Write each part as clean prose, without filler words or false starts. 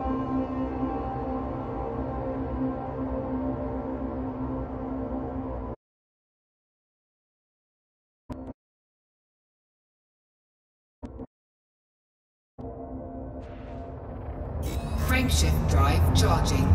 Frameshift drive charging.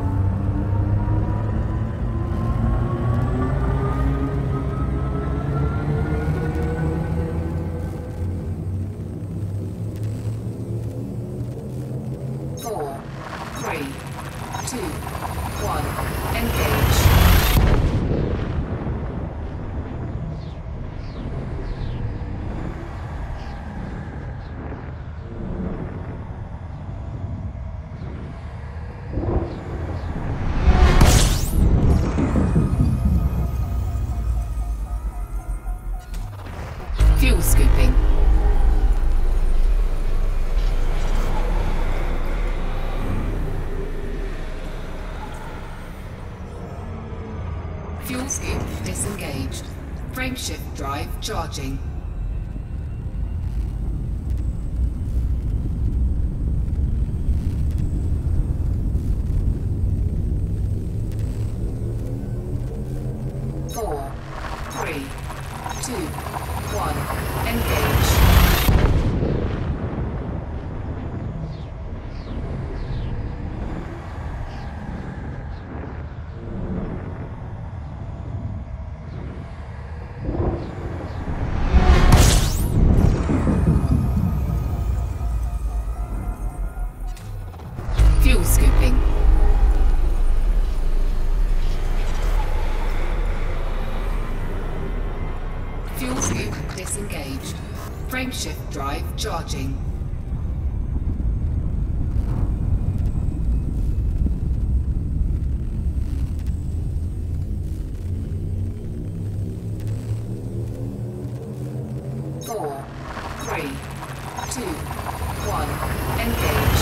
Four, three, two, one, engage. Fuel scooping. Fuel scoop disengaged. Frameshift drive charging. Four, three, two, one, engage. Fuel scooping. Fuel scoop disengaged. Frameshift drive charging. Four, three, two, one, engage.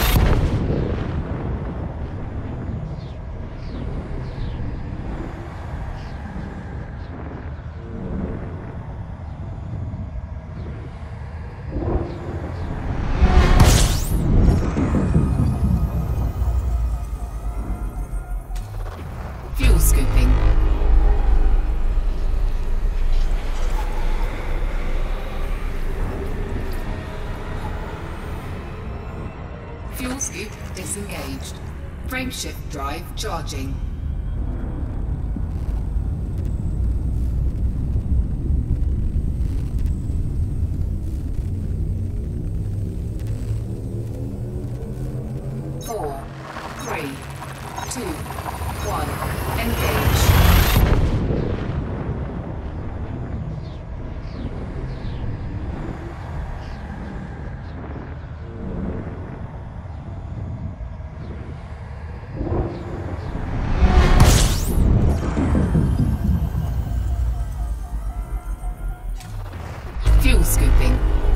Fuel scooping. Fuel scoop disengaged. Frameshift drive charging. Four, three, two, one, engage. Fuel scooping.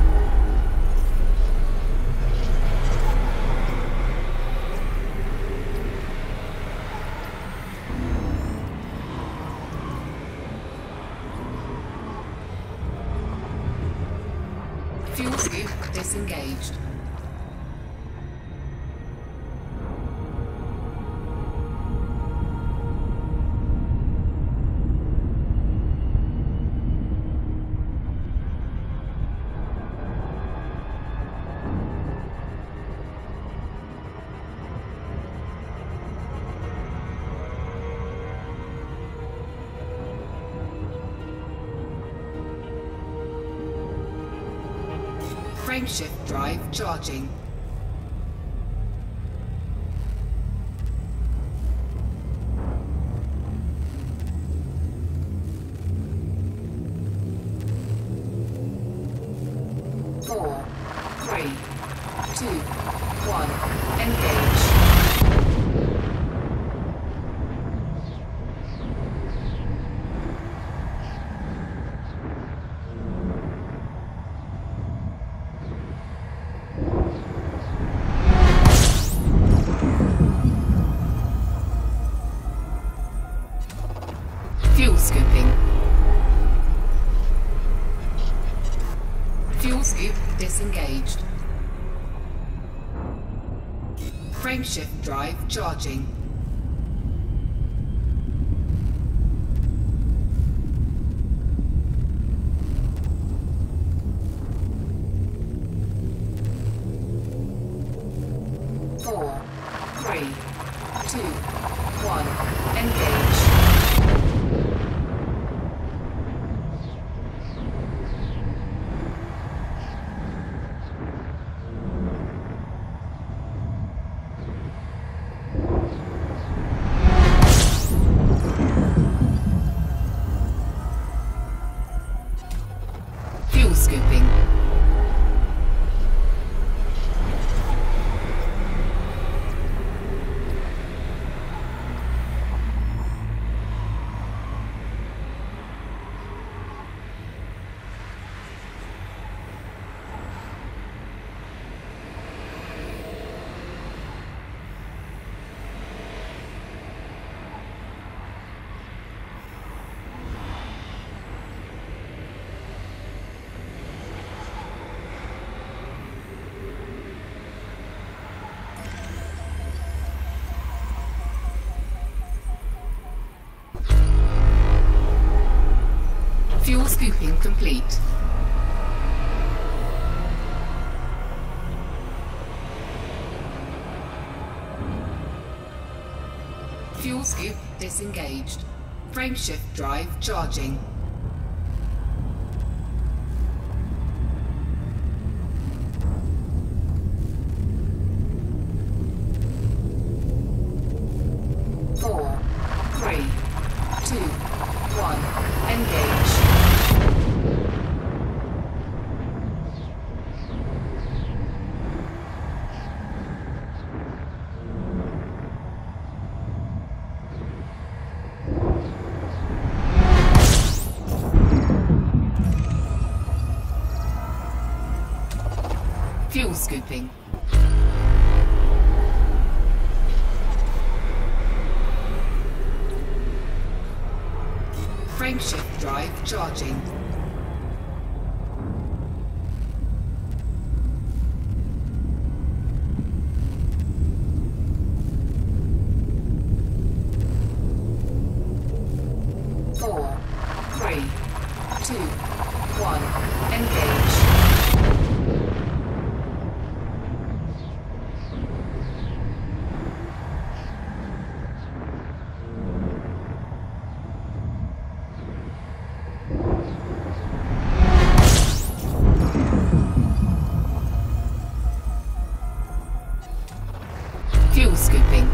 Fuel scoop disengaged. Frameshift drive charging. Four, three, two, one, engage. Frameshift drive charging. Four, three, two, one, engage. Fuel scooping. Fuel scooping complete. Fuel scoop disengaged. Frameshift drive charging. Four, three, two, one, engage. Fuel scooping. Frameshift drive charging. Four, three, two, one, engage. Fuel scooping.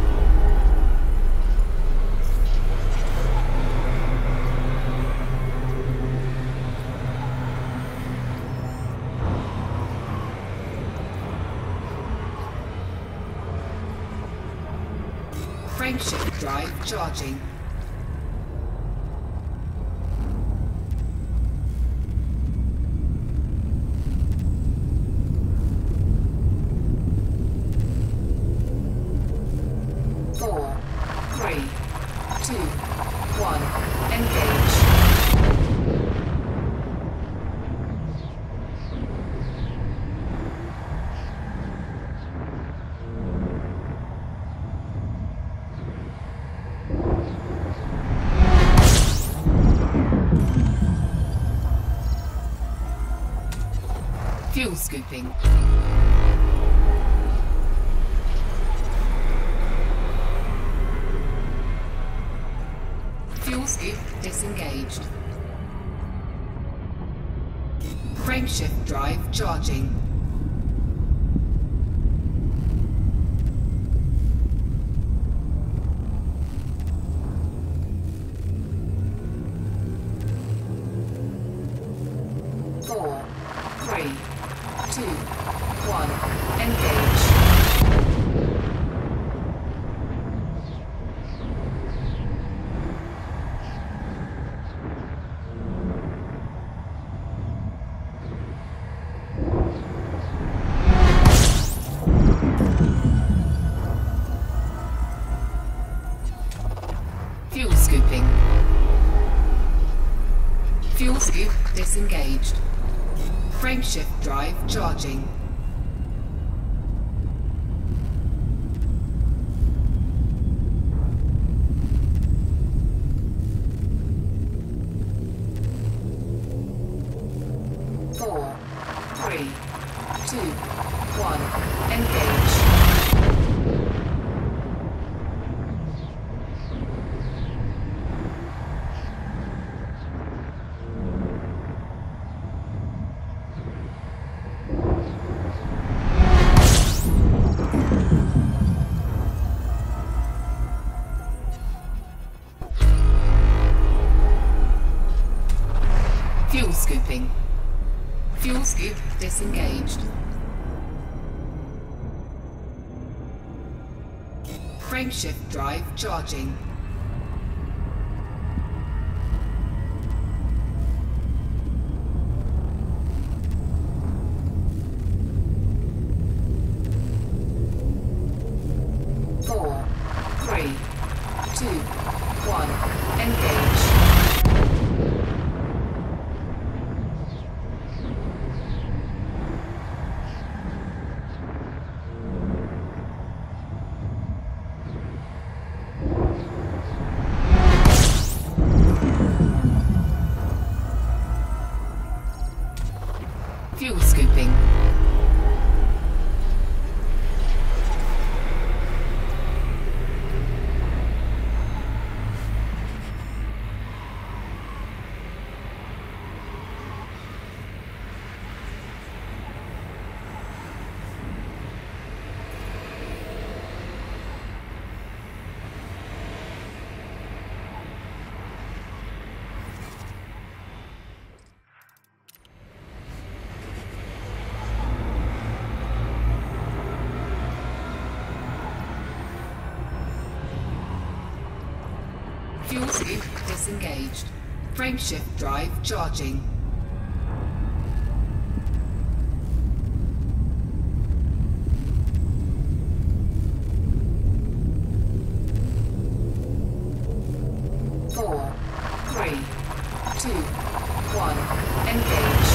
Frameshift drive charging. Four, three, two, one, engage. Fuel scooping. Fuel scoop disengaged. Frameshift drive charging. Four, three, two, one, engage. Fuel scooping. Fuel scoop disengaged. Frameshift drive charging. disengaged. Frameshift drive charging. Four, three, two, one, engage. Fuel scooping. Fuel scoop disengaged. Frameshift drive charging. Four, three, two, one, engage.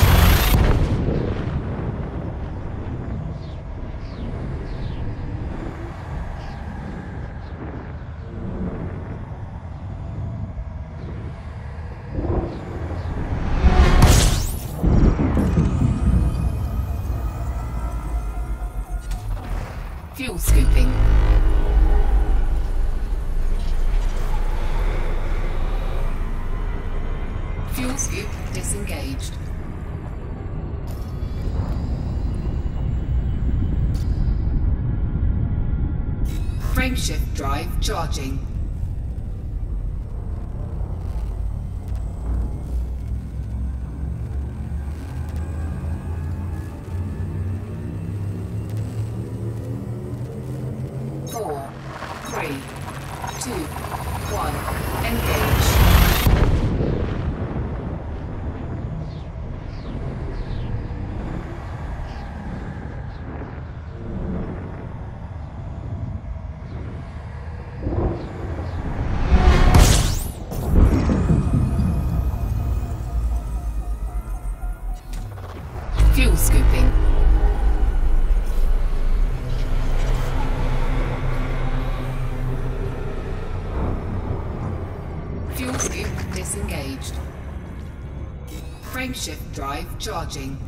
Fuel scooping. Fuel scoop disengaged. Frameshift drive charging. Four, three, two, one, engage. Fuel scooping. Fuel scoop disengaged. Frameshift drive charging.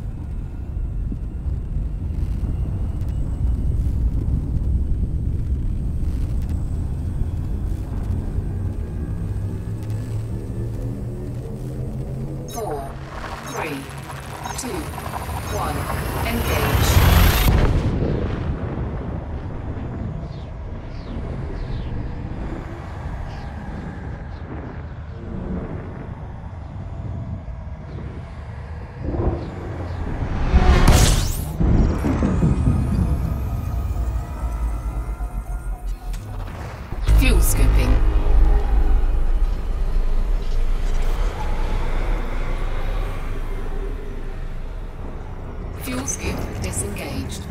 Four, three, two, one, engage. Fuel scooping. Fuel scoop disengaged.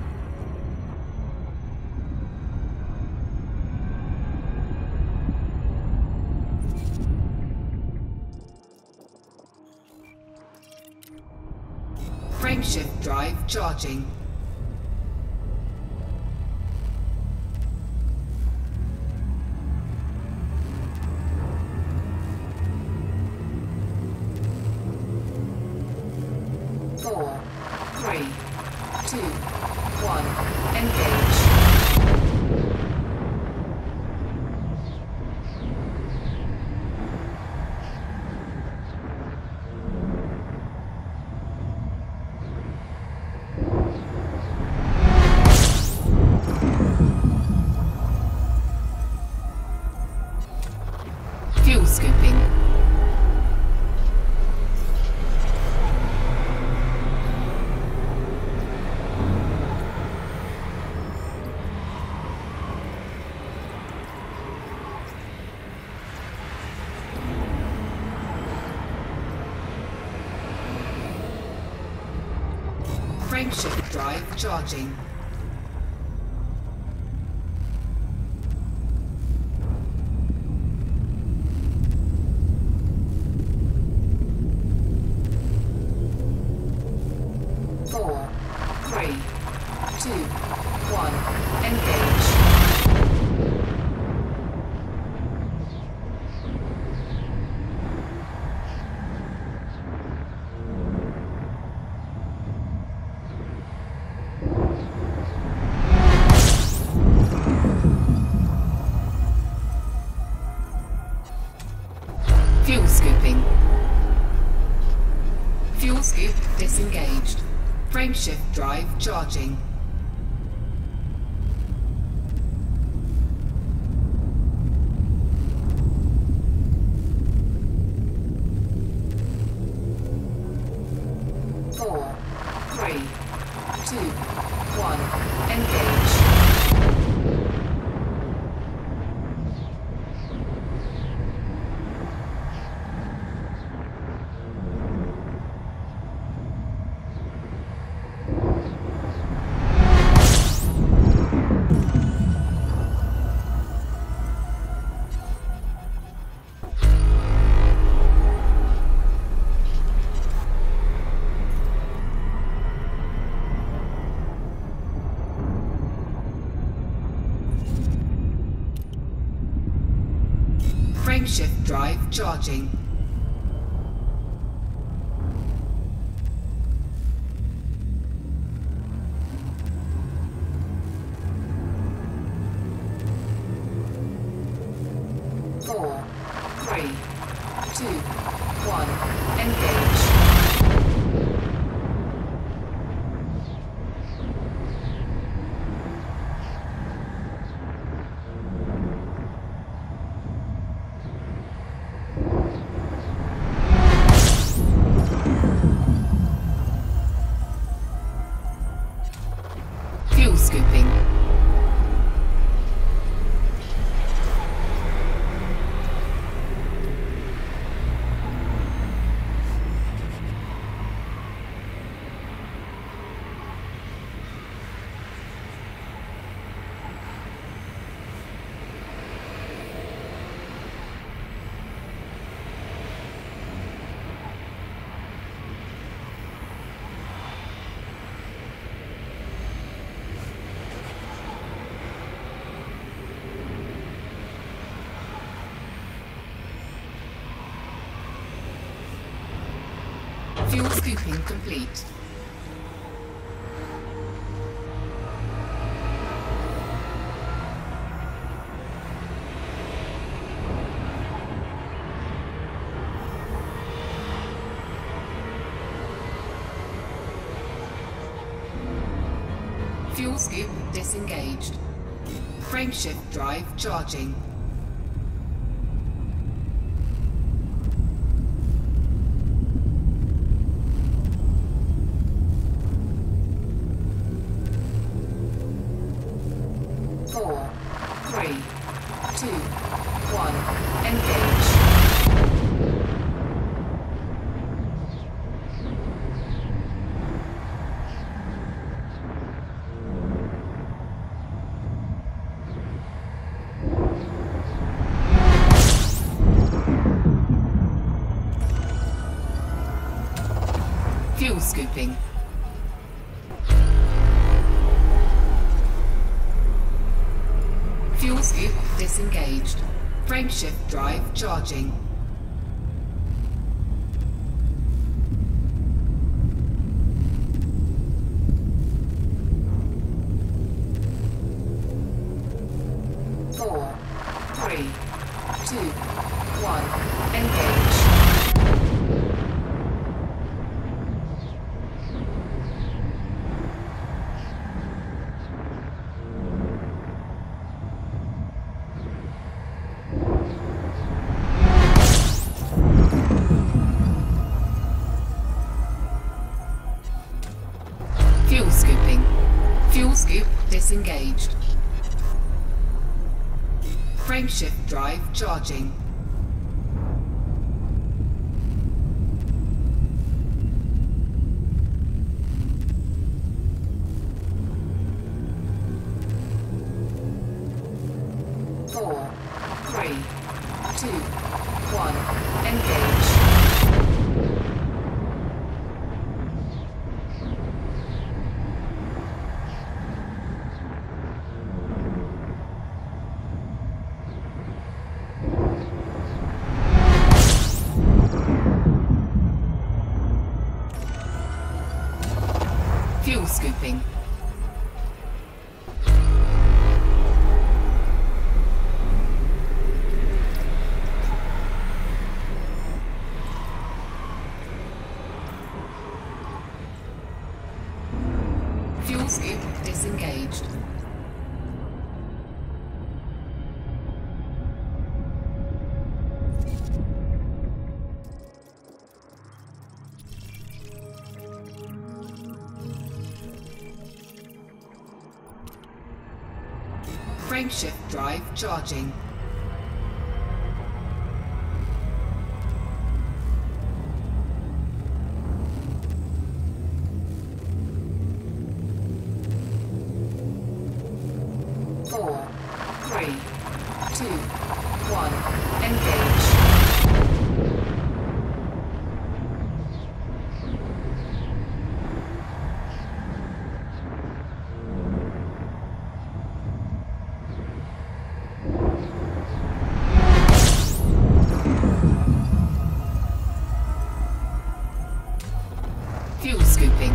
Frameshift drive charging. Four, three, two, one, engage. drive charging. Four, three, two, one, engage. Fuel scooping. Fuel scoop disengaged. Frameshift drive charging. Four, three, two, one, engage. Frameshift drive charging. Four, three, two, one, engage. Fuel scooping. Fuel scooping complete. Fuel scoop disengaged. Frameshift drive charging. Four, three, two, one, engage. Fuel scooping. Fuel scoop disengaged. Frameshift drive charging. Four, three, two, one, engage. Fuel scooping. Fuel scoop disengaged. Frameshift drive charging. 2, 1, engage. Fuel scooping. Fuel scoop disengaged. Frameshift drive charging. Four, three, two, one, engage. Fuel scooping.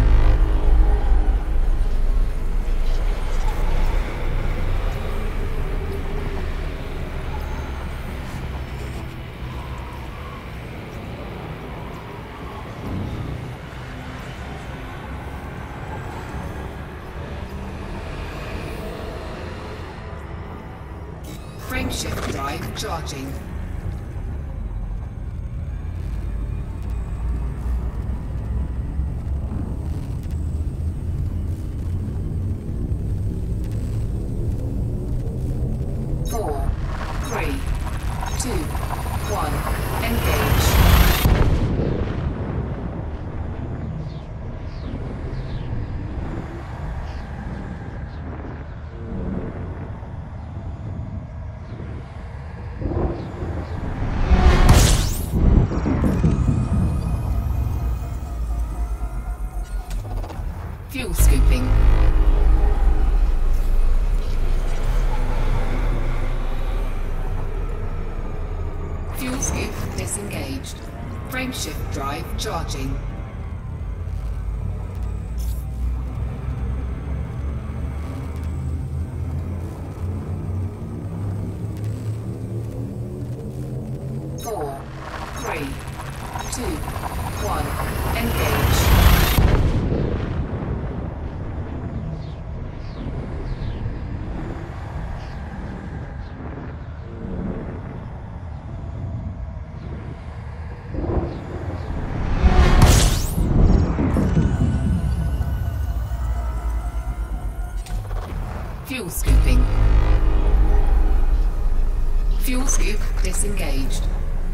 Frameshift drive charging. Four, three, two, one, engage. Fuel scooping. Fuel scoop disengaged. Frameshift drive charging. Four, three, two, one, engage. Fuel scooping. Fuel scoop disengaged.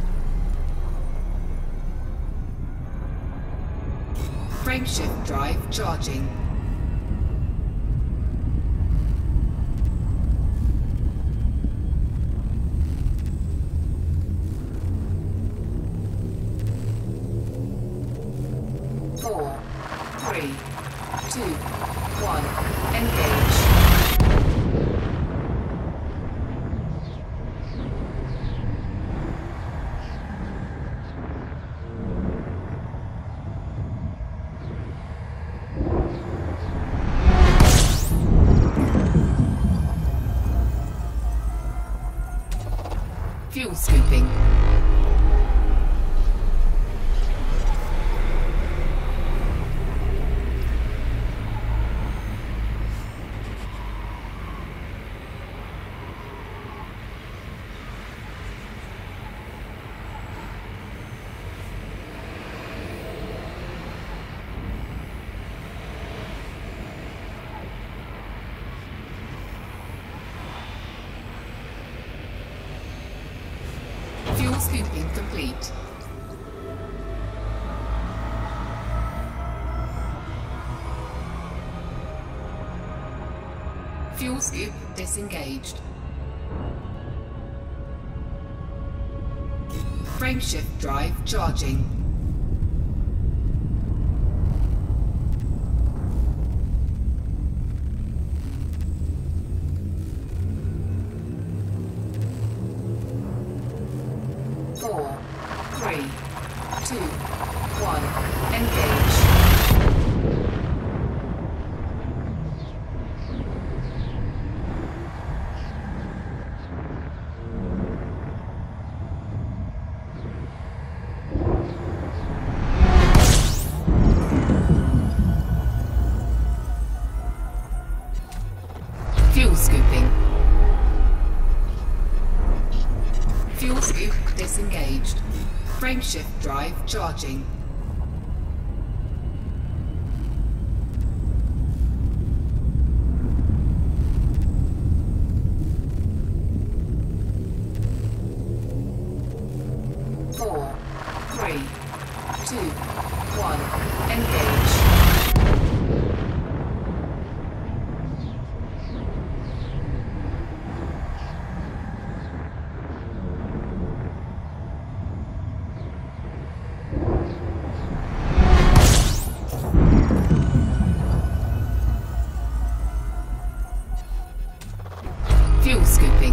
Frameshift drive charging. Four, three, two, one, engage. Fuel scooping. Fuel scooping complete. Fuel scoop disengaged. Frameshift drive charging. Four, three, two, one, engage. Fuel scooping. Fuel scoop disengaged. Frameshift drive charging. Four, three, two, one, engage. Fuel scooping.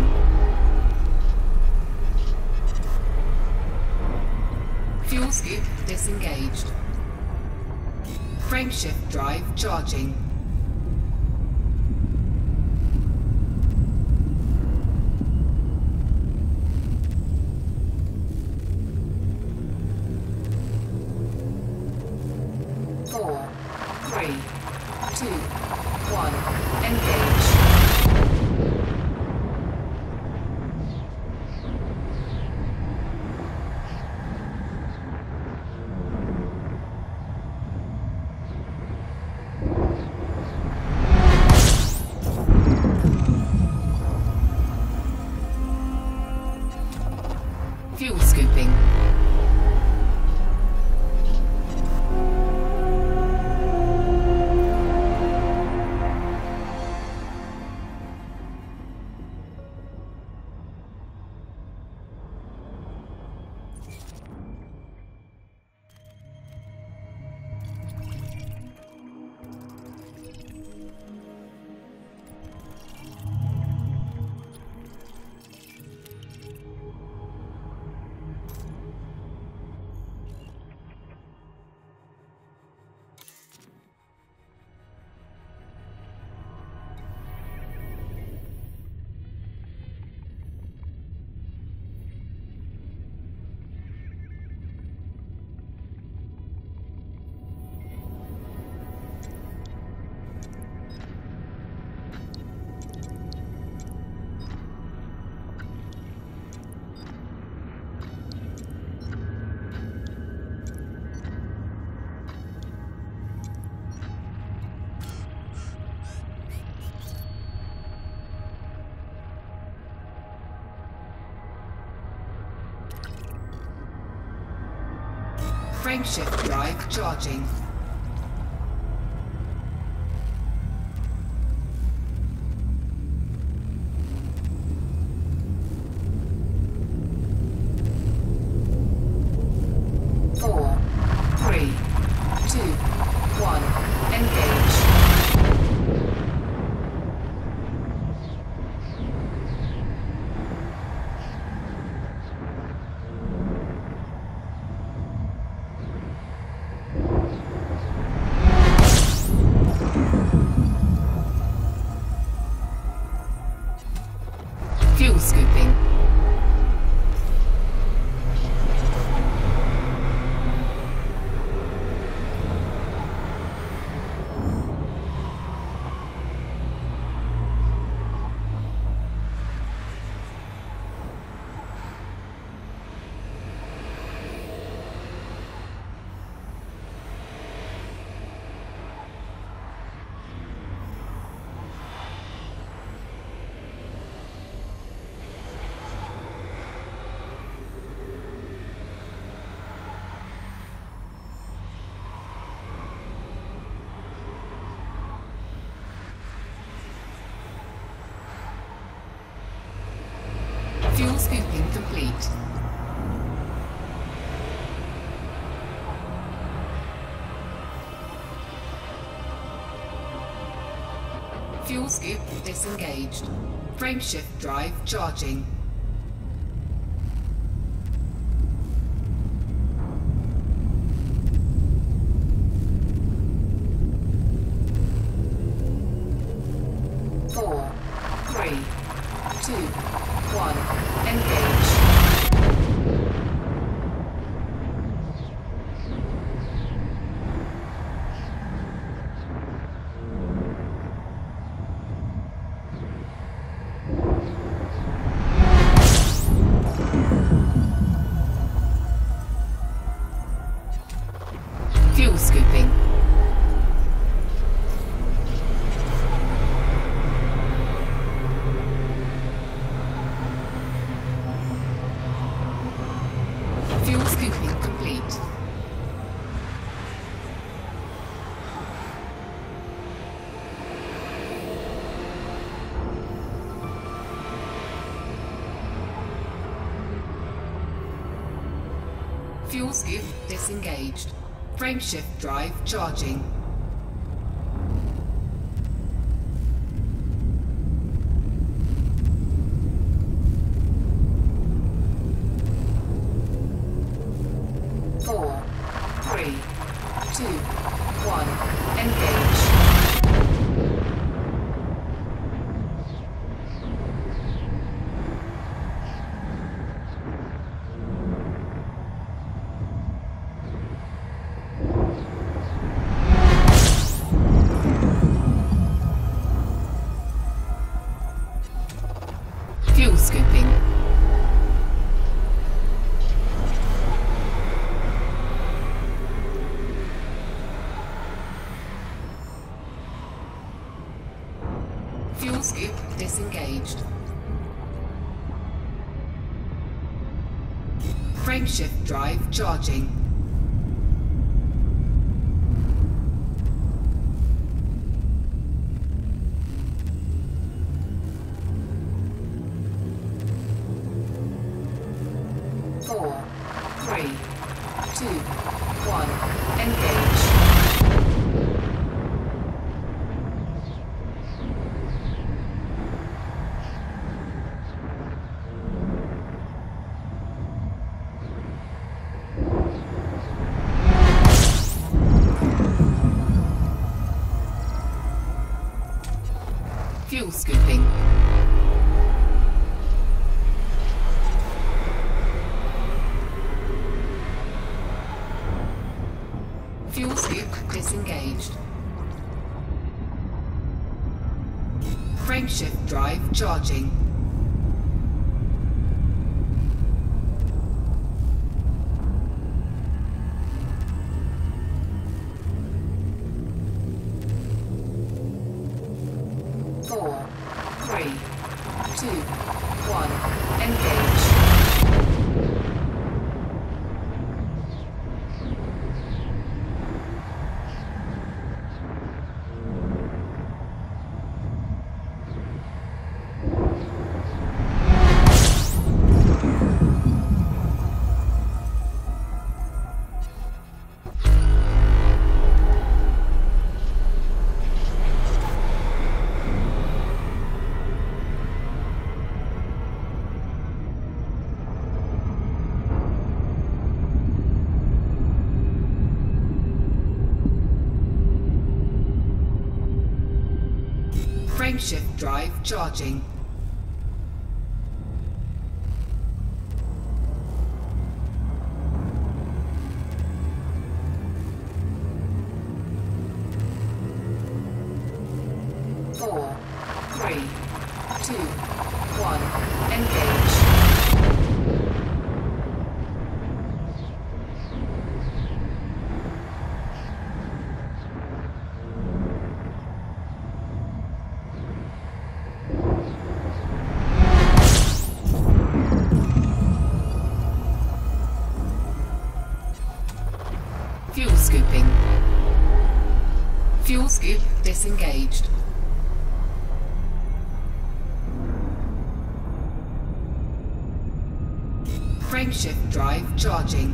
Fuel scoop disengaged. Frameshift drive charging. Four, three, two, one, engage. Fuel scooping. Frameshift drive charging. Four, three, two, one, engage. Fuel scooping. Fuel scooping complete. scoop disengaged. Frameshift drive charging. Four, three, two, one, engage. Fuel scooping. Fuel scooping complete. Fuel scoop disengaged. Frameshift drive charging. Four, three, two, one, engage. Fuel scooping. Fuel scoop disengaged. Frameshift drive charging. Four, three, two, one, engage. Fuel scooping. Fuel scoop disengaged. Frameshift drive charging. Four, three, two, one, engage. Frameshift drive charging. Four, three, two, one, engage. Fuel scooping. Fuel scoop disengaged. Frameshift drive charging.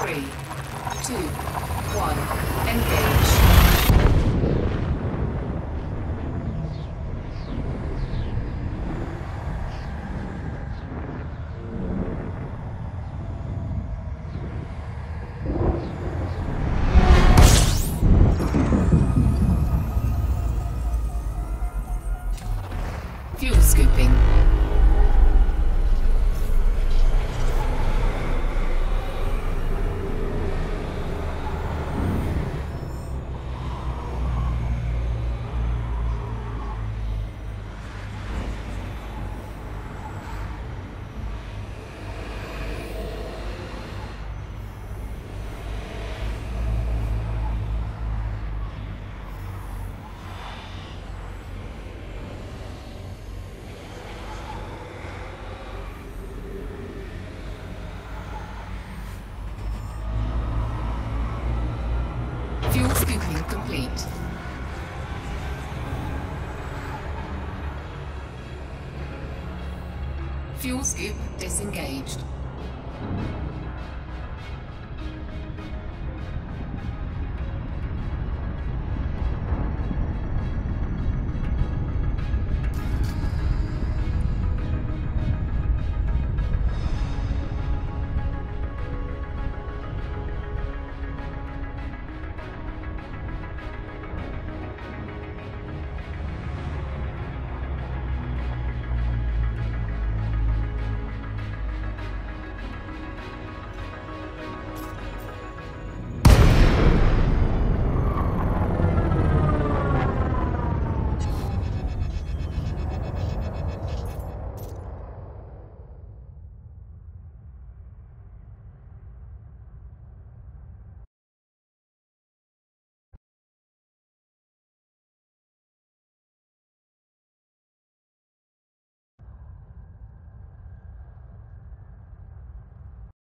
3, 2, 1, engage. Fuel scooping. Fuel scooping complete. Fuel scoop disengaged.